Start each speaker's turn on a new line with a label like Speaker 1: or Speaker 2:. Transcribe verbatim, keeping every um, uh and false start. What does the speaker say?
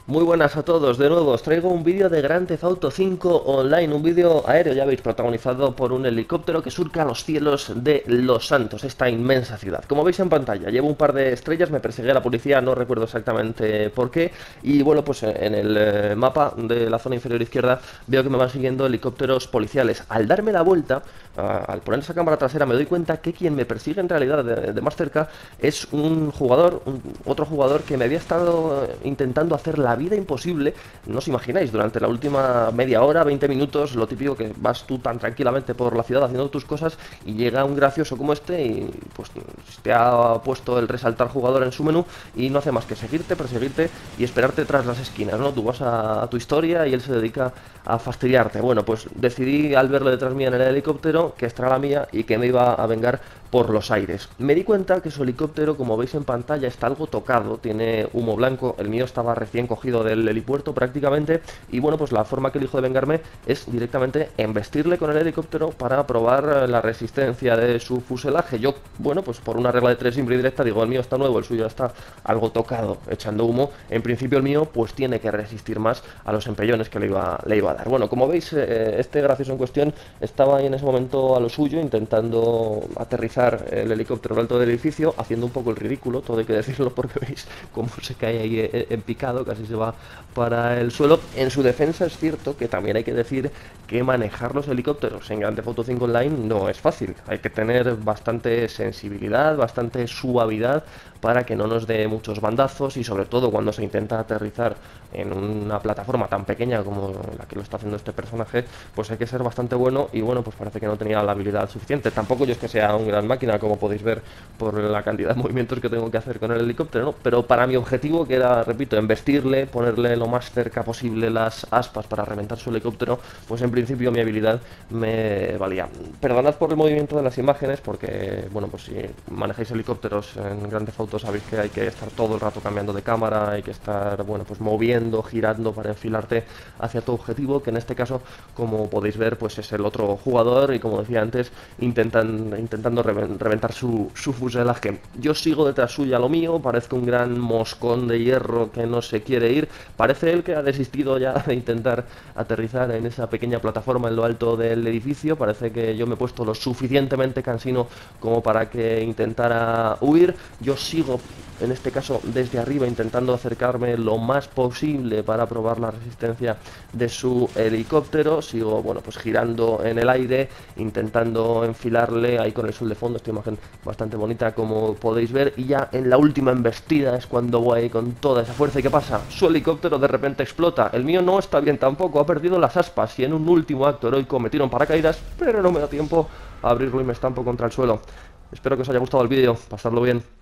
Speaker 1: Muy buenas a todos, de nuevo os traigo un vídeo de Grand Theft Auto cinco Online, un vídeo aéreo, ya veis, protagonizado por un helicóptero que surca los cielos de Los Santos, esta inmensa ciudad. Como veis en pantalla, llevo un par de estrellas, me persigue la policía, no recuerdo exactamente por qué, y bueno, pues en el mapa de la zona inferior izquierda veo que me van siguiendo helicópteros policiales. Al darme la vuelta, al poner esa cámara trasera, me doy cuenta que quien me persigue en realidad de, de más cerca es un jugador, un, otro jugador que me había estado intentando hacer la vida imposible. No os imagináis, durante la última media hora, veinte minutos, lo típico que vas tú tan tranquilamente por la ciudad haciendo tus cosas y llega un gracioso como este y pues te ha puesto el resaltar jugador en su menú y no hace más que seguirte, perseguirte y esperarte tras las esquinas, ¿no? Tú vas a, a tu historia y él se dedica a fastidiarte. Bueno, pues decidí al verlo detrás mía en el helicóptero que esta era la mía y que me iba a vengar por los aires. Me di cuenta que su helicóptero, como veis en pantalla, está algo tocado, tiene humo blanco, el mío estaba recién cogido del helipuerto prácticamente, y bueno, pues la forma que elijo de vengarme es directamente embestirle con el helicóptero para probar la resistencia de su fuselaje. Yo, bueno, pues por una regla de tres simple y directa, digo, el mío está nuevo, el suyo está algo tocado, echando humo. En principio el mío pues tiene que resistir más a los empellones que le iba, le iba a dar. Bueno, como veis, eh, este gracioso en cuestión estaba ahí en ese momento a lo suyo, intentando aterrizar el helicóptero al alto del edificio, haciendo un poco el ridículo, todo hay que decirlo, porque veis cómo se cae ahí en picado, casi se va para el suelo. En su defensa es cierto que también hay que decir que manejar los helicópteros en Grand Theft Auto cinco Online no es fácil, hay que tener bastante sensibilidad, bastante suavidad para que no nos dé muchos bandazos, y sobre todo cuando se intenta aterrizar en una plataforma tan pequeña como la que lo está haciendo este personaje, pues hay que ser bastante bueno, y bueno, pues parece que no tenía la habilidad suficiente. Tampoco yo es que sea un gran máquina, como podéis ver por la cantidad de movimientos que tengo que hacer con el helicóptero, ¿no? Pero para mi objetivo, que era, repito, embestirle, ponerle lo más cerca posible las aspas para reventar su helicóptero, pues en principio mi habilidad me valía. Perdonad por el movimiento de las imágenes, porque, bueno, pues si manejáis helicópteros en Grand Theft Auto sabéis que hay que estar todo el rato cambiando de cámara, hay que estar, bueno, pues moviendo, girando para enfilarte hacia tu objetivo, que en este caso, como podéis ver, pues es el otro jugador, y como decía antes, intentan, intentando reventar su, su fuselaje. Yo sigo detrás suya a lo mío, parezco un gran moscón de hierro que no se quiere ir. Parece él que ha desistido ya de intentar aterrizar en esa pequeña plataforma en lo alto del edificio. Parece que yo me he puesto lo suficientemente cansino como para que intentara huir. Yo sigo, en este caso desde arriba, intentando acercarme lo más posible para probar la resistencia de su helicóptero. Sigo, bueno, pues girando en el aire, intentando enfilarle ahí con el sol de fondo, esta imagen bastante bonita como podéis ver, y ya en la última embestida es cuando voy ahí con toda esa fuerza. ¿Y qué pasa? Su helicóptero de repente explota, el mío no está bien tampoco, ha perdido las aspas y en un último acto heroico me tiro en paracaídas, pero no me da tiempo a abrirlo y me estampo contra el suelo. Espero que os haya gustado el vídeo, pasadlo bien.